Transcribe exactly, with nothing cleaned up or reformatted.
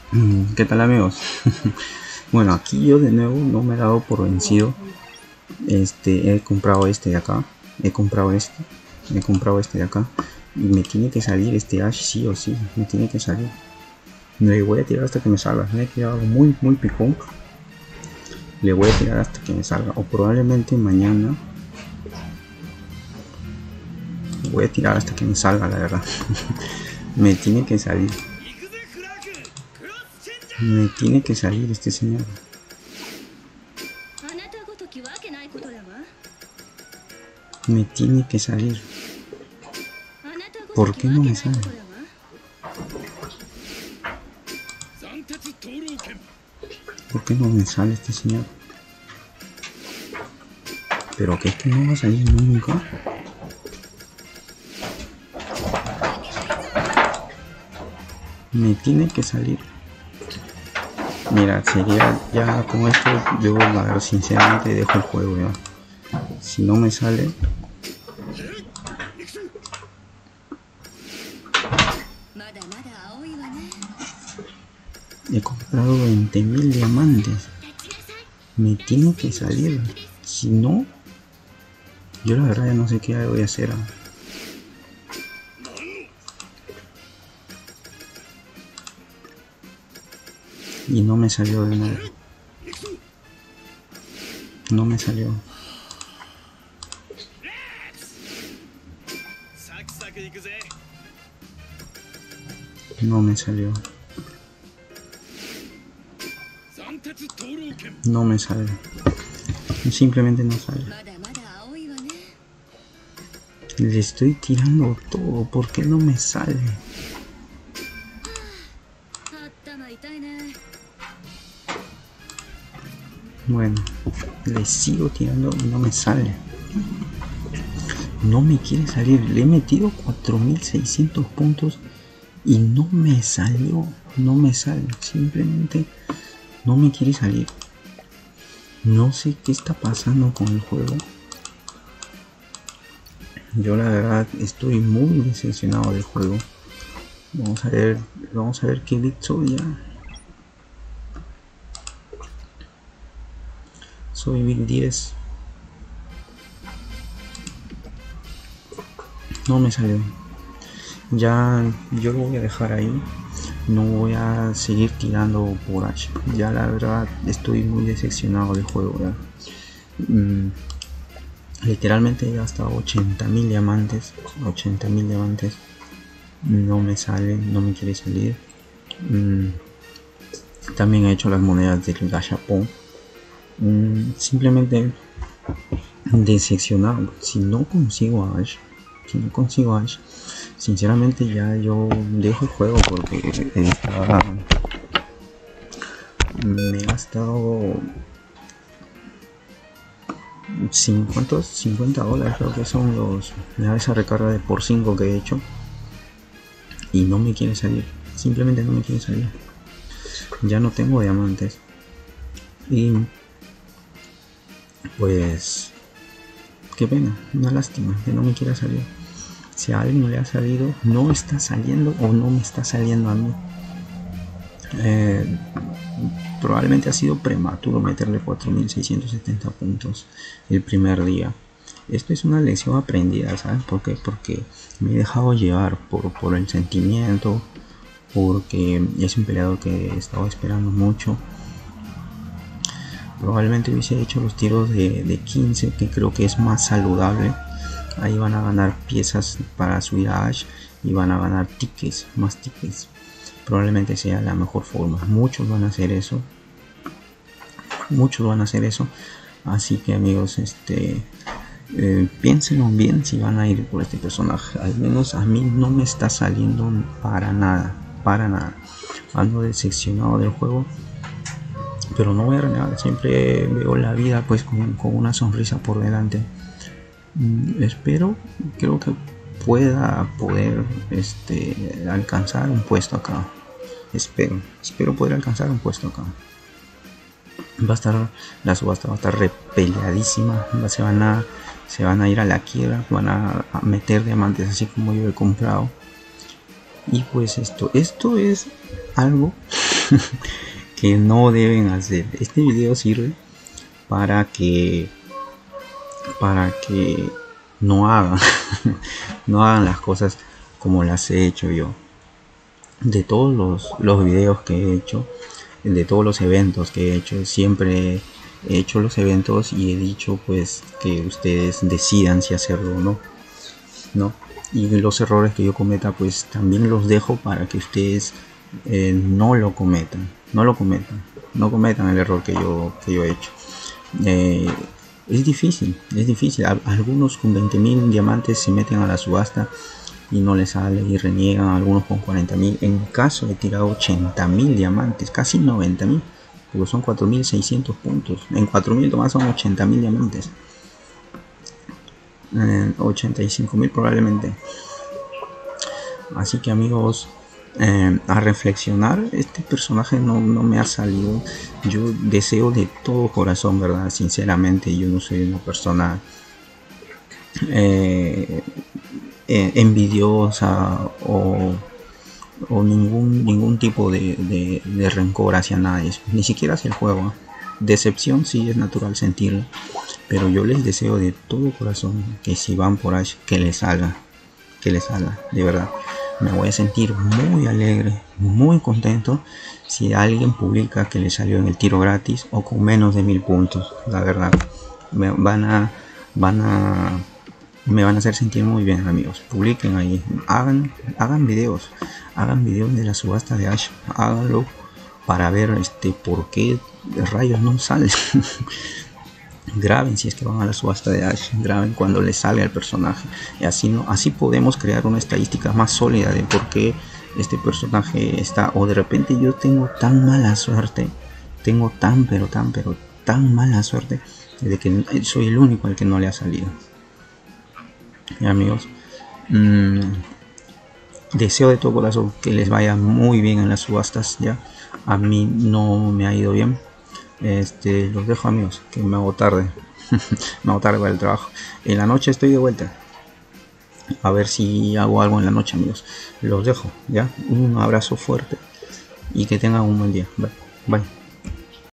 ¿Qué tal, amigos? Bueno, aquí yo de nuevo no me he dado por vencido. Este, he comprado este de acá. He comprado este. He comprado este de acá. Y me tiene que salir este Ash sí o sí. Me tiene que salir. Le voy a tirar hasta que me salga. Me he quedado muy, muy picón. Le voy a tirar hasta que me salga. O probablemente mañana. Voy a tirar hasta que me salga, la verdad. Me tiene que salir. Me tiene que salir este señor. Me tiene que salir. ¿Por qué no me sale? ¿Por qué no me sale este señor? Pero que es que no va a salir nunca. Me tiene que salir. Mira, sería ya con esto, yo la verdad sinceramente dejo el juego ya. Si no me sale. He comprado veinte mil diamantes. Me tiene que salir. Si no, yo la verdad ya no sé qué voy a hacer. Y no me salió de nuevo. No me salió. No me salió. No me sale. Simplemente no sale. Le estoy tirando todo. ¿Por qué no me sale? Bueno, le sigo tirando y no me sale. No me quiere salir. Le he metido cuatro mil seiscientos puntos y no me salió. No me sale. Simplemente no me quiere salir. No sé qué está pasando con el juego. Yo la verdad estoy muy decepcionado del juego. Vamos a ver, vamos a ver qué bit soy ya. Soy bit diez. No me salió. Ya yo lo voy a dejar ahí. No voy a seguir tirando por Ash. Ya la verdad estoy muy decepcionado del juego ya. Mm, literalmente he gastado ochenta mil diamantes. ochenta mil diamantes. No me sale, no me quiere salir. Mm, también he hecho las monedas del gachapón. Mm, simplemente decepcionado. Si no consigo a Ash, si no consigo a Ash, sinceramente ya yo dejo el juego porque estaba, me he gastado cincuenta, cincuenta dólares, creo que son los, esa recarga de por cinco que he hecho y no me quiere salir. Simplemente no me quiere salir. Ya no tengo diamantes y pues qué pena, una lástima que no me quiera salir. Si a alguien no le ha salido, no está saliendo o no me está saliendo a mí. Eh, probablemente ha sido prematuro meterle cuatro mil seiscientos setenta puntos el primer día. Esto es una lección aprendida, ¿sabes por qué? Porque me he dejado llevar por, por el sentimiento, porque es un peleador que estaba esperando mucho. Probablemente hubiese hecho los tiros de, de quince, que creo que es más saludable. Ahí van a ganar piezas para subir a Ash y van a ganar tickets, más tickets. Probablemente sea la mejor forma. Muchos van a hacer eso. Muchos van a hacer eso. Así que amigos, este eh, piénsenlo bien si van a ir por este personaje. Al menos a mí no me está saliendo para nada. Para nada. Ando decepcionado del juego. Pero no voy a renegar. Siempre veo la vida pues con, con una sonrisa por delante. Mm, espero, creo que pueda poder este, alcanzar un puesto acá. Espero, espero poder alcanzar un puesto acá. Va a estar, la subasta va a estar repeleadísima. Se van a, se van a ir a la quiebra, van a, a meter diamantes así como yo he comprado. Y pues esto, esto es algo que no deben hacer. Este video sirve para que para que no hagan no hagan las cosas como las he hecho yo. De todos los, los videos que he hecho, de todos los eventos que he hecho, siempre he hecho los eventos y he dicho pues que ustedes decidan si hacerlo o no, ¿no? Y los errores que yo cometa pues también los dejo para que ustedes eh, no lo cometan, no lo cometan, no cometan el error que yo, que yo he hecho. Eh, es difícil, es difícil. Algunos con veinte mil diamantes se meten a la subasta y no les sale y reniegan, algunos con cuarenta mil. En mi caso he tirado ochenta mil diamantes, casi noventa mil, porque son cuatro mil seiscientos puntos. En cuatro mil tomás son ochenta mil diamantes, eh, ochenta y cinco mil probablemente. Así que amigos, eh, a reflexionar. Este personaje no, no me ha salido. Yo deseo de todo corazón, verdad, sinceramente, yo no soy una persona eh, eh, envidiosa o, o ningún ningún tipo de, de, de rencor hacia nadie, ni siquiera hacia el juego. Decepción sí es natural sentirlo, pero yo les deseo de todo corazón que si van por ahí, que les salga, que les salga, de verdad. Me voy a sentir muy alegre, muy contento si alguien publica que le salió en el tiro gratis o con menos de mil puntos. La verdad, me van a, van a, me van a hacer sentir muy bien, amigos. Publiquen ahí, hagan, hagan videos, hagan videos de la subasta de Ash, háganlo para ver este por qué rayos no salen. Graben si es que van a la subasta de Ash, graben cuando les sale al personaje, y así no, así podemos crear una estadística más sólida de por qué este personaje está, o de repente yo tengo tan mala suerte, tengo tan pero tan pero tan mala suerte de que soy el único al que no le ha salido. Y amigos, mmm, deseo de todo corazón que les vaya muy bien en las subastas. Ya a mí no me ha ido bien. Este, los dejo, amigos, que me hago tarde. Me hago tarde para el trabajo. En la noche estoy de vuelta. A ver si hago algo en la noche, amigos. Los dejo, ya. Un abrazo fuerte y que tengan un buen día. Bye. Bye.